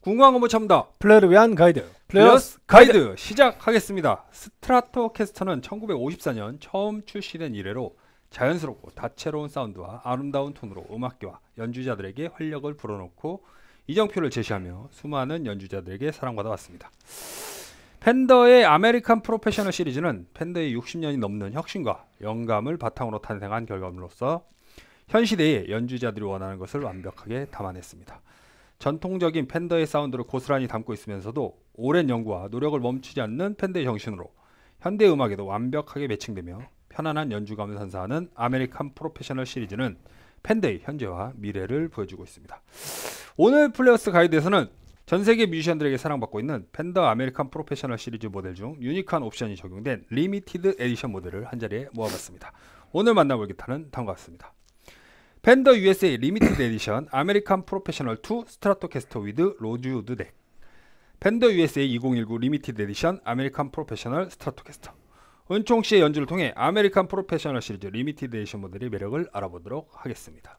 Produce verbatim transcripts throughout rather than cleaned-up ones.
궁금한 첨다 플레이어를 위한 가이드 플레이어스 가이드, 가이드 시작하겠습니다. 스트라토캐스터는 천구백오십사 년 처음 출시된 이래로 자연스럽고 다채로운 사운드와 아름다운 톤으로 음악계와 연주자들에게 활력을 불어넣고 이정표를 제시하며 수많은 연주자들에게 사랑받아 왔습니다. 펜더의 아메리칸 프로페셔널 시리즈는 펜더의 육십 년이 넘는 혁신과 영감을 바탕으로 탄생한 결과물로서 현 시대의 연주자들이 원하는 것을 완벽하게 담아냈습니다. 전통적인 펜더의 사운드를 고스란히 담고 있으면서도 오랜 연구와 노력을 멈추지 않는 펜더의 정신으로 현대 음악에도 완벽하게 매칭되며 편안한 연주감을 선사하는 아메리칸 프로페셔널 시리즈는 펜더의 현재와 미래를 보여주고 있습니다. 오늘 플레이어스 가이드에서는 전세계 뮤지션들에게 사랑받고 있는 펜더 아메리칸 프로페셔널 시리즈 모델 중 유니크한 옵션이 적용된 리미티드 에디션 모델을 한자리에 모아봤습니다. 오늘 만나볼 기타는 다음과 같습니다. 펜더 유에스에이 리미티드 에디션 아메리칸 프로페셔널 투 스트라토캐스터 위드 로즈우드 넥, 펜더 유에스에이 이천십구 리미티드 에디션 아메리칸 프로페셔널 스트라토캐스터. 은총씨의 연주를 통해 아메리칸 프로페셔널 시리즈 리미티드 에디션 모델의 매력을 알아보도록 하겠습니다.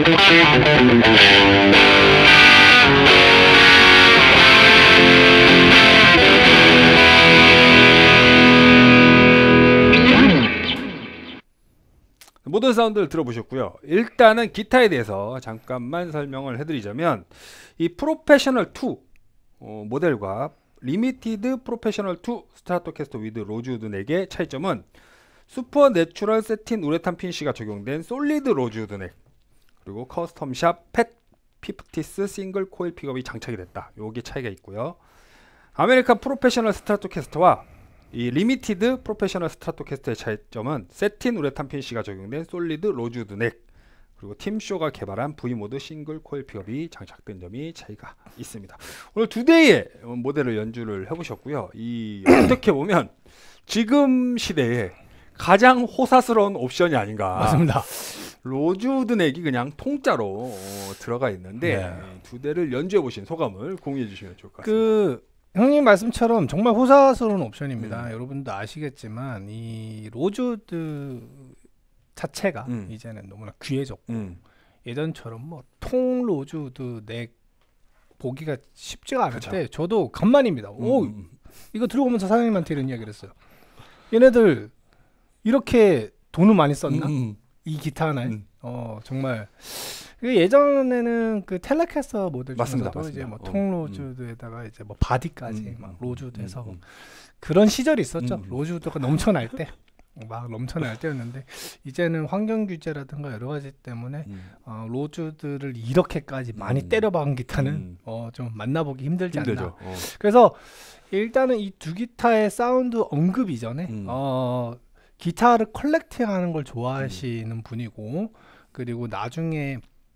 모든 사운드를 들어보셨고요. 일단은 기타에 대해서 잠깐만 설명을 해드리자면 이 프로페셔널 투 어, 모델과 리미티드 프로페셔널 투 스트라토캐스터 위드 로즈우드 넥의 차이점은 슈퍼 내추럴 세틴 우레탄 피니쉬가 적용된 솔리드 로즈우드 넥, 그리고 커스텀샵 팻 피프티스 싱글 코일 픽업이 장착이 됐다. 요게 차이가 있고요. 아메리칸 프로페셔널 스트라토캐스터와 이 리미티드 프로페셔널 스트라토캐스터의 차이점은 세틴 우레탄 피니쉬가 적용된 솔리드 로즈우드 넥, 그리고 팀쇼가 개발한 V모드 싱글 코일 픽업이 장착된 점이 차이가 있습니다. 오늘 두 대의 모델을 연주를 해보셨고요. 이 어떻게 보면 지금 시대에 가장 호사스러운 옵션이 아닌가. 맞습니다. 로즈우드 넥이 그냥 통짜로 어, 들어가 있는데 네. 두 대를 연주해 보신 소감을 공유해 주시면 좋을 것 같습니다. 그 형님 말씀처럼 정말 호사스러운 옵션입니다. 음. 여러분도 아시겠지만 이 로즈우드 자체가 음. 이제는 너무나 귀해졌고 음. 예전처럼 뭐 통 로즈우드 넥 보기가 쉽지가 않을 그쵸. 때 저도 간만입니다. 음. 오 이거 들어오면서 사장님한테 이런 이야기를 했어요. 얘네들 이렇게 돈을 많이 썼나? 음. 이 기타 하나에? 음. 어 정말 그 예전에는 그 텔레캐스터 모델 맞습니다, 중에서도 이제 맞습니다. 뭐 통 어, 로즈드에다가 이제 뭐 바디까지 음, 막 음, 로즈드해서 음, 음. 그런 시절이 있었죠. 음. 로즈우드가 넘쳐날 때. 막 넘쳐날 때였는데 이제는 환경 규제라든가 여러 가지 때문에 음. 어, 로즈들을 이렇게까지 많이 음. 때려박은 기타는 음. 어, 좀 만나보기 힘들지 힘들죠. 않나. 어. 그래서 일단은 이 두 기타의 사운드 언급 이전에 음. 어, 기타를 컬렉팅하는 걸 좋아하시는 음. 분이고 그리고 나중에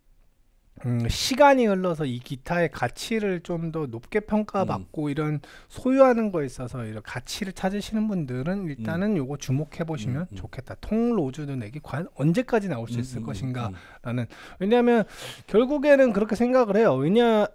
음, 시간이 흘러서 이 기타의 가치를 좀 더 높게 평가받고 음. 이런 소유하는 거에 있어서 이런 가치를 찾으시는 분들은 일단은 음. 요거 주목해 보시면 음. 좋겠다. 통 로즈드 넥이 과연 언제까지 나올 수 있을 음. 것인가 라는. 왜냐하면 결국에는 그렇게 생각을 해요. 왜냐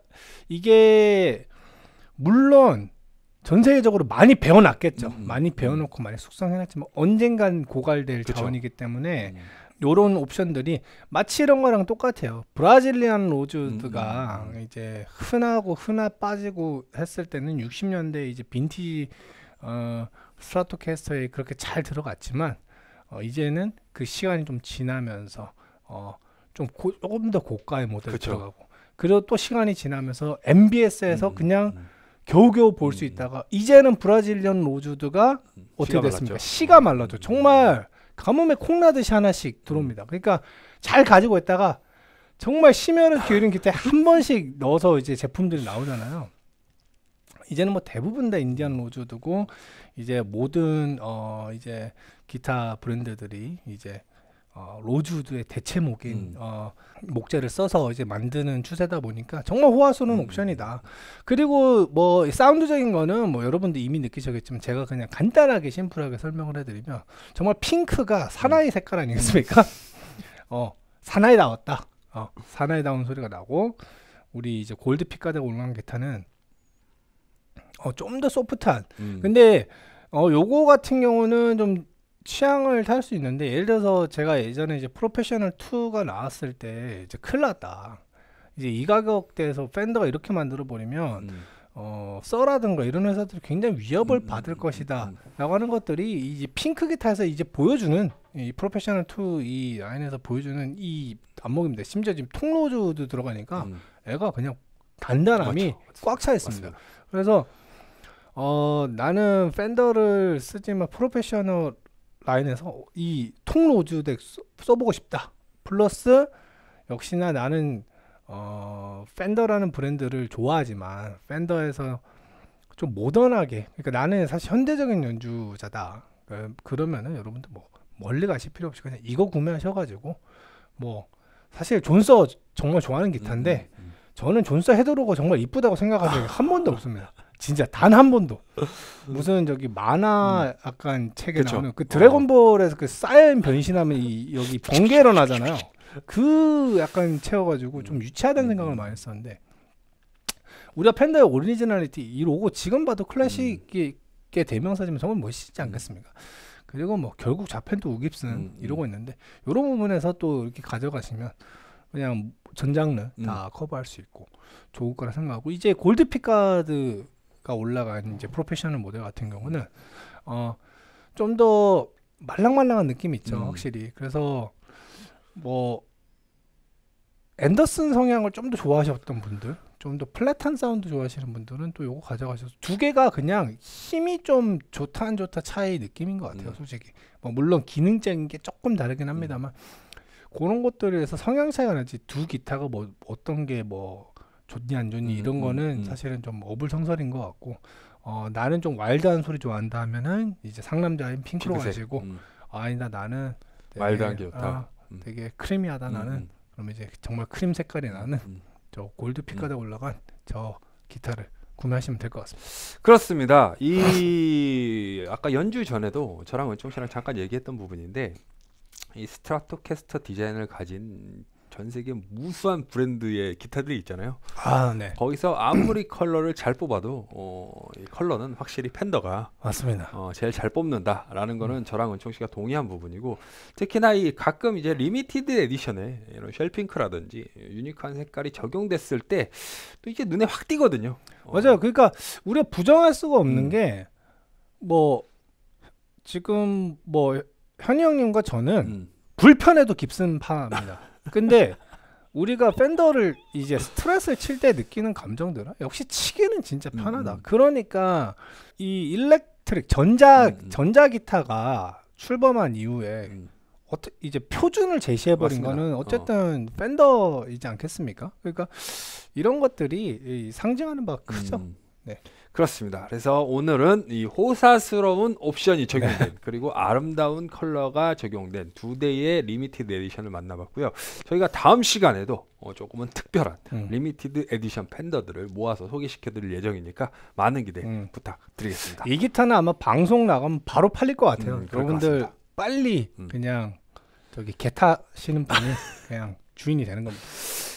이게 물론 전 세계적으로 많이 배워놨겠죠. 음. 많이 배워놓고 많이 숙성해놨지만 언젠간 고갈될 그쵸. 자원이기 때문에 음. 요런 옵션들이 마치 이런 거랑 똑같아요. 브라질리안 로즈드가 음, 음. 이제 흔하고 흔하 빠지고 했을 때는 육십 년대 이제 빈티지 어, 스트라토캐스터에 그렇게 잘 들어갔지만 어, 이제는 그 시간이 좀 지나면서 어, 좀 고, 조금 더 고가의 모델 들어가고 그리고 또 시간이 지나면서 엠비에스에서 음, 그냥 음. 겨우겨우 볼 수 음. 있다가 이제는 브라질리안 로즈드가 음, 어떻게 시가 됐습니까? 말랐죠. 시가 말라죠. 정말 가뭄에 콩나듯이 하나씩 들어옵니다. 그러니까 잘 가지고 있다가 정말 심혈을 기울인 기타에 한 번씩 넣어서 이제 제품들이 나오잖아요. 이제는 뭐 대부분 다 인디안 로즈드고 이제 모든 어 이제 기타 브랜드들이 이제 어 로즈우드의 대체목인 음. 어 목재를 써서 이제 만드는 추세다 보니까 정말 호화스러운 음. 옵션이다. 그리고 뭐 사운드적인 거는 뭐 여러분들 이미 느끼셨겠지만 제가 그냥 간단하게 심플하게 설명을 해드리면 정말 핑크가 사나이 음. 색깔 아니겠습니까? 어 사나이 나왔다. 어 사나이 다운 소리가 나고 우리 이제 골드 픽가드가 올라간 기타는 어 좀 더 소프트한. 음. 근데 어 요거 같은 경우는 좀 취향을 탈 수 있는데 예를 들어서 제가 예전에 이제 프로페셔널 투가 나왔을 때 이제 큰일 났다. 이제 이 가격대에서 팬더가 이렇게 만들어 버리면 음. 어, 써라든가 이런 회사들이 굉장히 위협을 음, 받을 음, 것이다 음, 음. 라고 하는 것들이 이제 핑크 기타에서 이제 보여주는 이 프로페셔널 투 이 라인에서 보여주는 이 안목입니다. 심지어 지금 통로즈도 들어가니까 음. 애가 그냥 단단함이 꽉 차 있습니다. 맞습니다. 그래서 어, 나는 팬더를 쓰지만 프로페셔널 라인에서 이 통로즈 덱 써보고 싶다. 플러스 역시나 나는 어, 팬더라는 브랜드를 좋아하지만 팬더에서 좀 모던하게, 그러니까 나는 사실 현대적인 연주자다. 그러니까 그러면은 여러분들 뭐 멀리 가실 필요 없이 그냥 이거 구매하셔가지고 뭐 사실 존서 정말 좋아하는 기타인데 음, 음, 음. 저는 존서 헤드로고 정말 이쁘다고 생각한 적이 한 번도 없습니다. 진짜 단 한 번도. 무슨 저기 만화 음. 약간 책에 그쵸. 나오는 그 드래곤볼에서 어. 그 사이언 변신하면 이 여기 번개 일어나잖아요. 그 약간 채워가지고 좀 유치하다는 음. 생각을 많이 했었는데 우리가 팬더의 오리지널리티 이 로고 지금 봐도 클래식의 음. 대명사지만 정말 멋있지 않겠습니까? 그리고 뭐 결국 자펜도 우깁슨 음. 이러고 있는데 이런 부분에서 또 이렇게 가져가시면 그냥 전 장르 음. 다 커버할 수 있고 좋을 거라 생각하고 이제 골드 픽가드가 올라간 이제 프로페셔널 모델 같은 경우는 어 좀 더 말랑말랑한 느낌이 있죠. 음. 확실히. 그래서 뭐 앤더슨 성향을 좀 더 좋아하셨던 분들, 좀 더 플랫한 사운드 좋아하시는 분들은 또 요거 가져가셔서 두 개가 그냥 힘이 좀 좋다 안 좋다 차이 느낌인 것 같아요. 음. 솔직히 뭐 물론 기능적인 게 조금 다르긴 합니다만 그런 것들에서 성향 차이가 나지 두 기타가 뭐 어떤 게 뭐 좋니 안 좋니 음, 이런 음, 거는 음. 사실은 좀 어불성설인 것 같고 어 나는 좀 와일드한 소리 좋아한다 하면은 이제 상남자인 핑크로 핑크색. 가시고 음. 아니다 나는 되게, 와일드한 게 좋다. 아, 음. 되게 크리미하다 음, 나는 음. 그러면 이제 정말 크림 색깔이 나는 음. 저 골드 픽가드 올라간 저 기타를 구매하시면 될 것 같습니다. 그렇습니다. 이 아까 연주 전에도 저랑 은총 씨랑 잠깐 얘기했던 부분인데 이 스트라토캐스터 디자인을 가진 전 세계 무수한 브랜드의 기타들이 있잖아요. 아, 네. 거기서 아무리 컬러를 잘 뽑아도 어, 이 컬러는 확실히 펜더가 맞습니다. 어, 제일 잘 뽑는다라는 거는 저랑 은총 씨가 동의한 부분이고 특히나 이 가끔 이제 리미티드 에디션에 이런 쉘핑크라든지 유니크한 색깔이 적용됐을 때 또 이게 눈에 확 띄거든요. 어, 맞아요. 그러니까 우리가 부정할 수가 없는 음. 게 뭐 지금 뭐 현희 형님과 저는 음. 불편해도 깁슨 파입니다. 근데 우리가 팬더를 이제 스트레스를 칠 때 느끼는 감정들은 역시 치기는 진짜 편하다. 음, 음. 그러니까 이 일렉트릭 전자 음, 음. 전자 기타가 출범한 이후에 음. 어떠, 이제 표준을 제시해버린 맞습니다. 거는 어쨌든 팬더이지 않겠습니까? 그러니까 이런 것들이 이 상징하는 바가 크죠. 음. 네. 그렇습니다. 그래서 오늘은 이 호사스러운 옵션이 적용된 네. 그리고 아름다운 컬러가 적용된 두 대의 리미티드 에디션을 만나봤고요. 저희가 다음 시간에도 어, 조금은 특별한 음. 리미티드 에디션 팬더들을 모아서 소개시켜드릴 예정이니까 많은 기대 음. 부탁드리겠습니다. 이 기타는 아마 방송 나가면 바로 팔릴 것 같아요. 음, 그럴 것 여러분들 같습니다. 빨리 음. 그냥 저기 개 타시는 분이 그냥 주인이 되는 겁니다.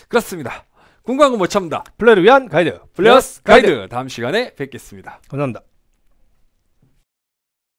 그렇습니다. 궁금한 거 못 참다. 플레이를 위한 가이드 플레이어스 가이드 다음 시간에 뵙겠습니다. 감사합니다.